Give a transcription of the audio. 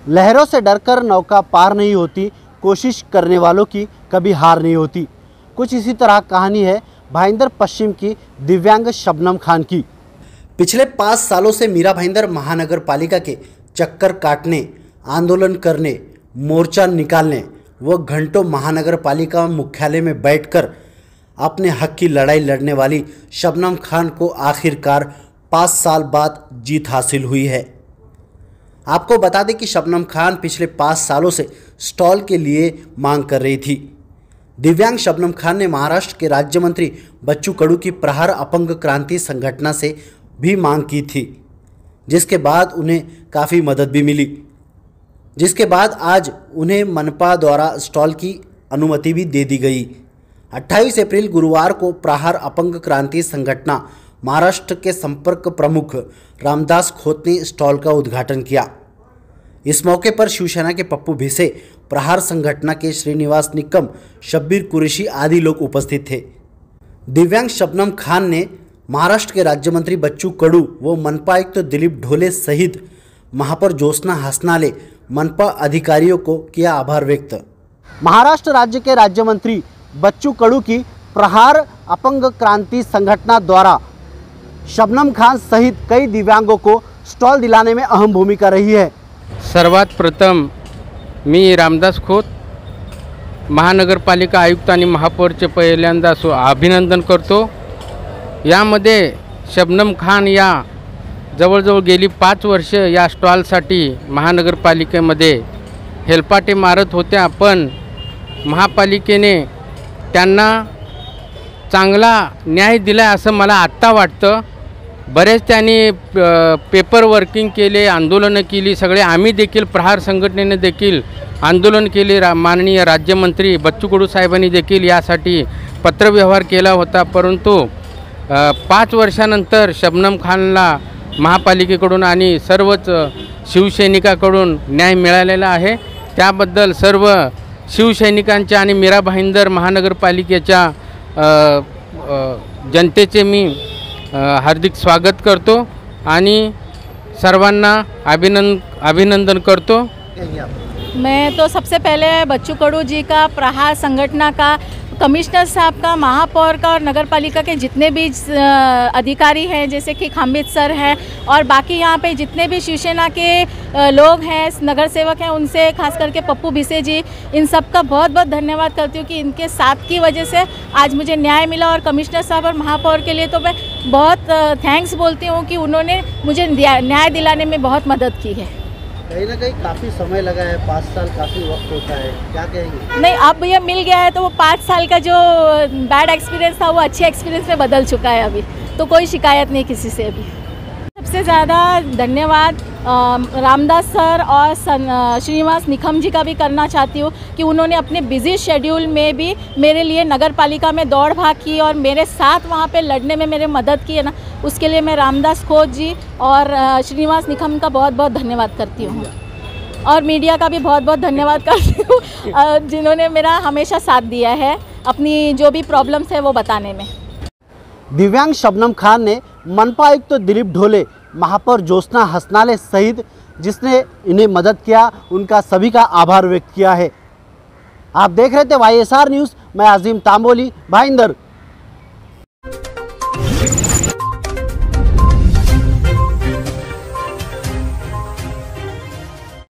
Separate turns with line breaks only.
लहरों से डरकर नौका पार नहीं होती, कोशिश करने वालों की कभी हार नहीं होती। कुछ इसी तरह कहानी है भाईंदर पश्चिम की दिव्यांग शबनम खान की। पिछले 5 सालों से मीरा भाईंदर महानगर पालिका के चक्कर काटने, आंदोलन करने, मोर्चा निकालने व घंटों महानगर पालिका मुख्यालय में बैठकर अपने हक की लड़ाई लड़ने वाली शबनम खान को आखिरकार 5 साल बाद जीत हासिल हुई है। आपको बता दें कि शबनम खान पिछले 5 सालों से स्टॉल के लिए मांग कर रही थी। दिव्यांग शबनम खान ने महाराष्ट्र के राज्य मंत्री बच्चू कडू की प्रहार अपंग क्रांति संगठन से भी मांग की थी, जिसके बाद उन्हें काफ़ी मदद भी मिली, जिसके बाद आज उन्हें मनपा द्वारा स्टॉल की अनुमति भी दे दी गई। 28 अप्रैल गुरुवार को प्रहार अपंग क्रांति संगठन महाराष्ट्र के संपर्क प्रमुख रामदास खोत ने स्टॉल का उद्घाटन किया। इस मौके पर शिवसेना के पप्पू भिसे, प्रहार संगठन के श्रीनिवास निकम, शब्बीर कुरैशी आदि लोग उपस्थित थे। दिव्यांग शबनम खान ने महाराष्ट्र के राज्य मंत्री बच्चू कडू व मनपा आयुक्त दिलीप ढोले सहित महापौर ज्योत्सना हसनाले, मनपा अधिकारियों को किया आभार व्यक्त। महाराष्ट्र राज्य के राज्य मंत्री बच्चू कडू की प्रहार अपंग क्रांति संगठन द्वारा शबनम खान सहित कई दिव्यांगों को स्टॉल दिलाने में अहम भूमिका रही है।
सर्वात प्रथम मी रामदास खोत, महानगरपालिका आयुक्त आणि महापौरचे पहिल्यांदा अभिनंदन करतो। यामध्ये शबनम खान या जवळजवळ गेली 5 वर्ष या स्टॉलसाठी महानगरपालिकेमध्ये हेलपाटे मारत होत्या, पण महापालिकेने त्यांना चांगला न्याय दिला असं मला आत्ता वाटतं। बरेच त्यांनी पेपर वर्किंग केले, आंदोलनं केली, सगळे आम्ही देखील प्रहार संघटनेने देखील आंदोलन केले। माननीय राज्यमंत्री बच्चू कडू साहेबांनी देखील यासाठी पत्रव्यवहार केला होता, परंतु 5 वर्षानंतर शबनम खानला महापालिकेकडून आणि सर्वच शिवसैनिकाकडून न्याय मिळालेला आहे। त्याबद्दल सर्व शिवसैनिकांच्या आणि मीरा भाईंदर महानगरपालिकेच्या जनतेचे मी हार्दिक स्वागत करतो आणि सर्वांना अभिनंदन करतो।
मैं तो सबसे पहले बच्चू कडू जी का, प्रहार संगठन का, कमिश्नर साहब का, महापौर का और नगर पालिका के जितने भी अधिकारी हैं, जैसे कि खामिद सर हैं और बाकी यहाँ पे जितने भी शिवसेना के लोग हैं, नगर सेवक हैं, उनसे खास करके पप्पू भिसे जी, इन सब का बहुत बहुत धन्यवाद करती हूँ कि इनके साथ की वजह से आज मुझे न्याय मिला। और कमिश्नर साहब और महापौर के लिए तो मैं बहुत थैंक्स बोलती हूँ कि उन्होंने मुझे न्याय दिलाने में बहुत मदद की है।
कहीं ना कहीं काफ़ी समय लगा है, 5 साल काफ़ी वक्त होता है, क्या कहेंगे?
नहीं, अब ये मिल गया है तो वो 5 साल का जो बैड एक्सपीरियंस था वो अच्छे एक्सपीरियंस में बदल चुका है अभी, तो कोई शिकायत नहीं किसी से अभी। सबसे ज़्यादा धन्यवाद रामदास सर और श्रीनिवास निकम जी का भी करना चाहती हूँ कि उन्होंने अपने बिजी शेड्यूल में भी मेरे लिए नगर पालिका में दौड़ भाग की और मेरे साथ वहाँ पे लड़ने में मेरे मदद की है ना, उसके लिए मैं रामदास खोत जी और श्रीनिवास निकम का बहुत बहुत धन्यवाद करती हूँ। और मीडिया का भी बहुत बहुत धन्यवाद करती हूँ जिन्होंने मेरा हमेशा साथ दिया है अपनी जो भी प्रॉब्लम्स है वो बताने में।
दिव्यांग शबनम खान ने मनपा आयुक्त दिलीप ढोले, महापौर ज्योत्सना हसनाले सहित जिसने इन्हें मदद किया, उनका सभी का आभार व्यक्त किया है। आप देख रहे थे YSR न्यूज़, मैं अजीम तांबोली, भाईंदर।